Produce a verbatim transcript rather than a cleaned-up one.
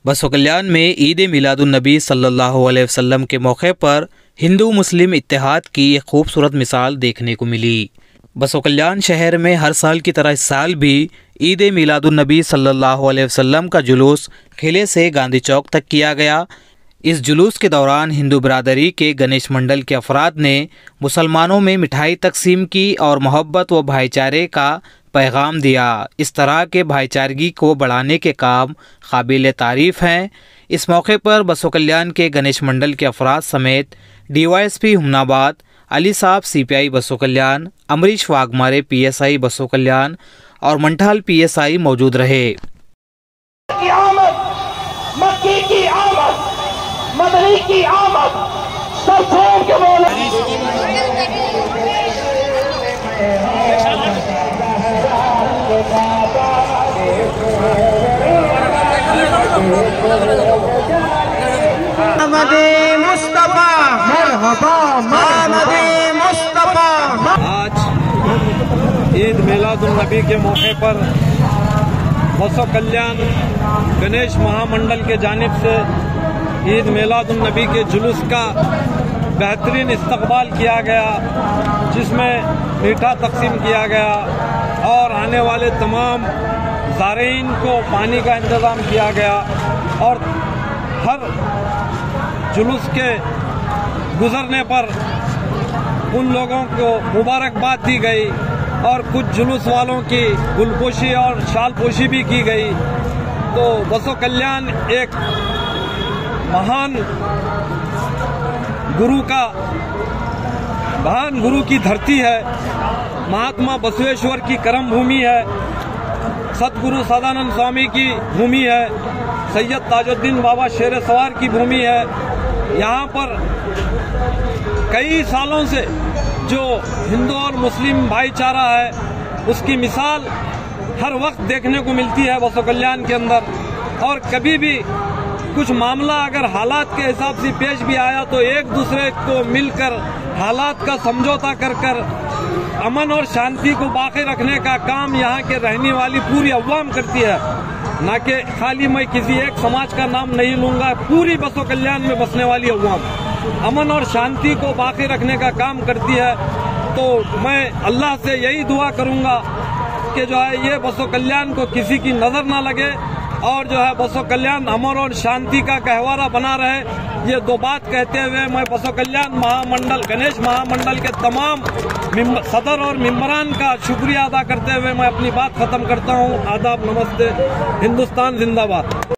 बसो कल्याण में ईद मिलादुन्नबी सल्लल्लाहु अलैहि वसल्लम के मौके पर हिंदू मुस्लिम इत्तेहाद की एक खूबसूरत मिसाल देखने को मिली। बसो कल्याण शहर में हर साल की तरह इस साल भी ईद मिलादुन्नबी सल्लल्लाहु अलैहि वसल्लम का जुलूस किले से गांधी चौक तक किया गया। इस जुलूस के दौरान हिंदू बरादरी के गणेश मंडल के अफराद ने मुसलमानों में मिठाई तकसीम की और मोहब्बत व भाईचारे का पैगाम दिया। इस तरह के भाईचारगी को बढ़ाने के काम काबिल तारीफ़ हैं। इस मौके पर बसो कल्याण के गणेश मंडल के अफराद समेत D Y S P Humnabad, Ali साहब C P I Basavakalyan, Amrish Waghmare P S I Basavakalyan और मंठाल पी एस आई मौजूद रहे। की आमद, मक्की की आमद, मदनी की आमद, सब छोड़ के बोले मदे मुस्तफा मरहबा मदे मुस्तफा। आज ईद मिलादुन्नबी के मौके पर बसो कल्याण गणेश महामंडल के जानिब से ईद मिलादुन्नबी के जुलूस का बेहतरीन इस्तकबाल किया गया, जिसमें मीठा तकसीम किया गया और आने वाले तमाम ज़ारीन को पानी का इंतज़ाम किया गया और हर जुलूस के गुजरने पर उन लोगों को मुबारकबाद दी गई और कुछ जुलूस वालों की गुलपोशी और शालपोशी भी की गई। तो बसो कल्याण एक महान गुरु का महान गुरु की धरती है, महात्मा बसवेश्वर की कर्म भूमि है, सतगुरु सदानंद स्वामी की भूमि है, सैयद ताजुद्दीन बाबा शेर सवार की भूमि है। यहाँ पर कई सालों से जो हिंदू और मुस्लिम भाईचारा है उसकी मिसाल हर वक्त देखने को मिलती है बसो कल्याण के अंदर। और कभी भी कुछ मामला अगर हालात के हिसाब से पेश भी आया तो एक दूसरे को मिलकर हालात का समझौता कर कर अमन और शांति को बाकी रखने का काम यहाँ के रहने वाली पूरी अवाम करती है। ना कि खाली मैं किसी एक समाज का नाम नहीं लूंगा, पूरी बसो कल्याण में बसने वाली अवाम अमन और शांति को बाकी रखने का काम करती है। तो मैं अल्लाह से यही दुआ करूंगा कि जो है ये बसो कल्याण को किसी की नजर ना लगे और जो है बसो कल्याण अमन और शांति का गहवारा बना रहे। ये दो बात कहते हुए मैं बसो कल्याण महामंडल गणेश महामंडल के तमाम सदर और मेंबरान का शुक्रिया अदा करते हुए मैं अपनी बात खत्म करता हूँ। आदाब, नमस्ते, हिंदुस्तान जिंदाबाद।